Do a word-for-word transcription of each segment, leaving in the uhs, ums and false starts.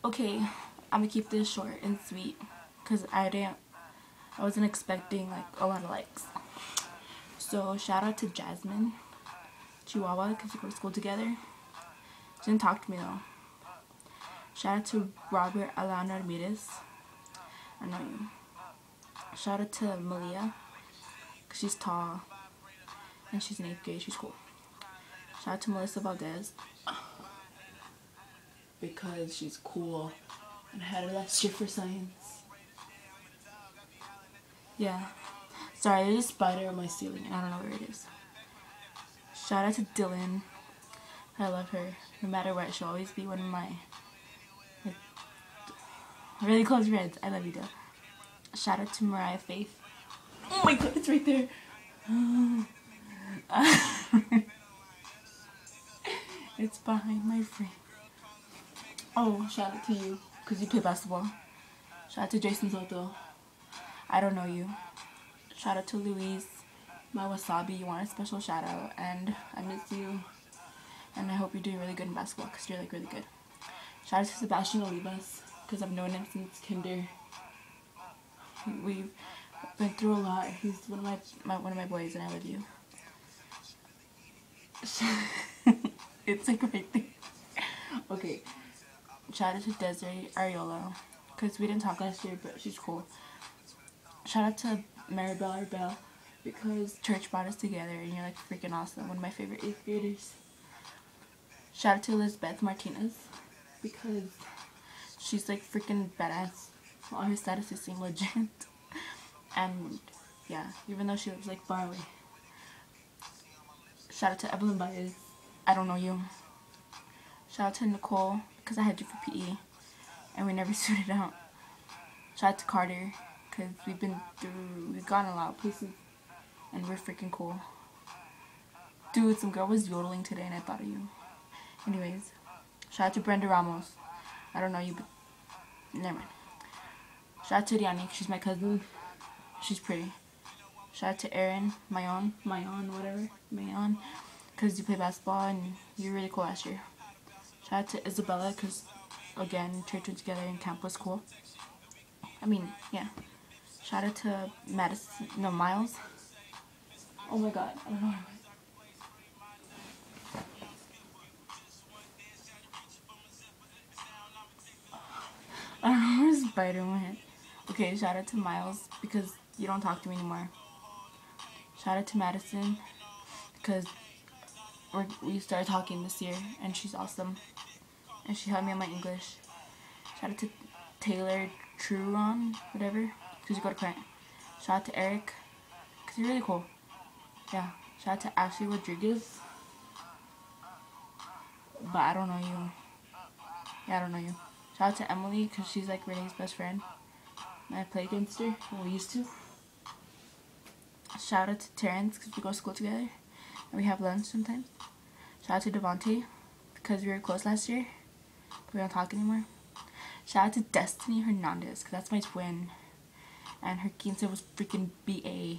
Okay, I'm gonna keep this short and sweet because I didn't, I wasn't expecting like a lot of likes. So shout out to Jasmine Chihuahua because we go to school together. She didn't talk to me though. Shout out to Robert Alana Ramirez. I know you. Shout out to Malia because she's tall and she's in eighth grade. She's cool. Shout out to Melissa Valdez because she's cool and had her last year for science. Yeah. Sorry, there's a spider on my ceiling and I don't know where it is. Shout out to Dylan. I love her. No matter what, she'll always be one of my like, really close friends. I love you, Dylan. Shout out to Mariah Faith. Oh my god, it's right there. It's behind my frame. Oh, shout out to you because you play basketball. Shout out to Jason Soto. I don't know you. Shout out to Louise, my wasabi. You want a special shout out, and I miss you. And I hope you're doing really good in basketball because you're like really good. Shout out to Sebastian Olivas because I've known him since kinder. We've been through a lot. He's one of my, my one of my boys, and I love you. It's like right there. Okay. Shout out to Desiree Ariola because we didn't talk last year, but she's cool. Shout out to Maribel Arbel because church brought us together and you're like freaking awesome. One of my favorite eighth graders. Shout out to Elizabeth Martinez because she's like freaking badass. All her statuses seem legit. And yeah, even though she lives like far away. Shout out to Evelyn Baez. I don't know you. Shout out to Nicole because I had you for P E and we never suited out. Shout out to Carter because we've been through, we've gone a lot of places and we're freaking cool. Dude, some girl was yodeling today and I thought of you. Anyways, shout out to Brenda Ramos. I don't know you, but never mind. Shout out to Diani, she's my cousin. She's pretty. Shout out to Erin, Mayon, Mayon, whatever, Mayon, because you play basketball and you're really cool last year. Shout out to Isabella, because, again, church went together and camp was cool. I mean, yeah. Shout out to Madison, no, Miles. Oh my god, I don't know. I don't know where Spider went. Okay, shout out to Miles, because you don't talk to me anymore. Shout out to Madison, because we're, we started talking this year, and she's awesome. And she helped me on my English. Shout out to Taylor Truron, whatever, because you go to Clint. Shout out to Eric, because you're really cool. Yeah. Shout out to Ashley Rodriguez. But I don't know you. Yeah, I don't know you. Shout out to Emily, because she's like Renee's best friend. And I play against her. Well, we used to. Shout out to Terrence, because we go to school together. And we have lunch sometimes. Shout out to Devontae, because we were close last year. But we don't talk anymore. Shout out to Destiny Hernandez, because that's my twin. And her quince was freaking B A.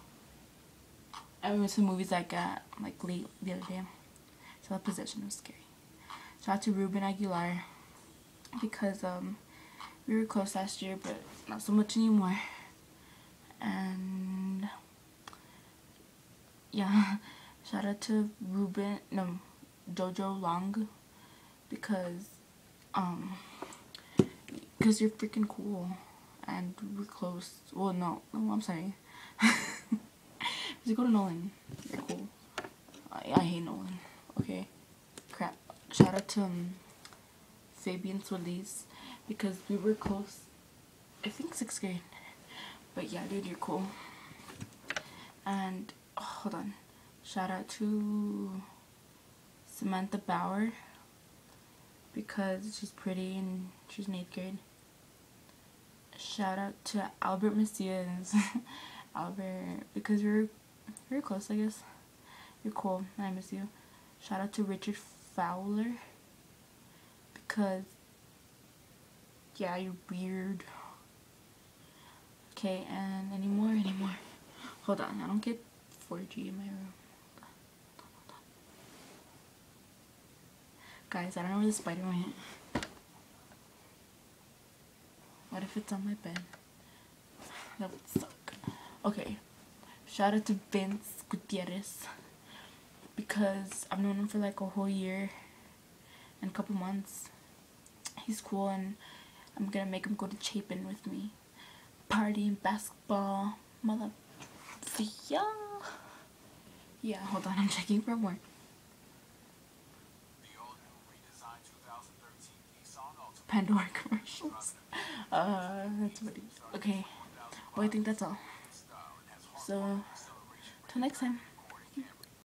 I went to movies like uh, like late the other day. So that position was scary. Shout out to Ruben Aguilar, because um we were close last year, but not so much anymore. And yeah, shout out to Ruben, no, Jojo Long, because um because you're freaking cool and we're close. Well, no, no, I'm sorry. Just go to Nolan. You're cool. I, I hate Nolan. Okay, crap. Shout out to um, Fabian Solis, because we were close. I think sixth grade. But yeah, dude, you're cool. And oh, hold on. Shout out to Samantha Bauer, because she's pretty and she's in eighth grade. Shout out to Albert Macias. Albert, because we're we're close, I guess. You're cool. I miss you. Shout out to Richard Fowler, because yeah, you're weird. Okay, and any more, any more. Hold on, I don't get four G in my room. Guys, I don't know where the spider went. if it's on my bed? That would suck. Okay. Shout out to Vince Gutierrez. Because I've known him for like a whole year and a couple months. He's cool, and I'm gonna make him go to Chapin with me. Party and basketball. Mother... Yeah. Yeah, hold on. I'm checking for more. Pandora commercials. Uh, that's what it is. Okay. Well, I think that's all. So, till next time.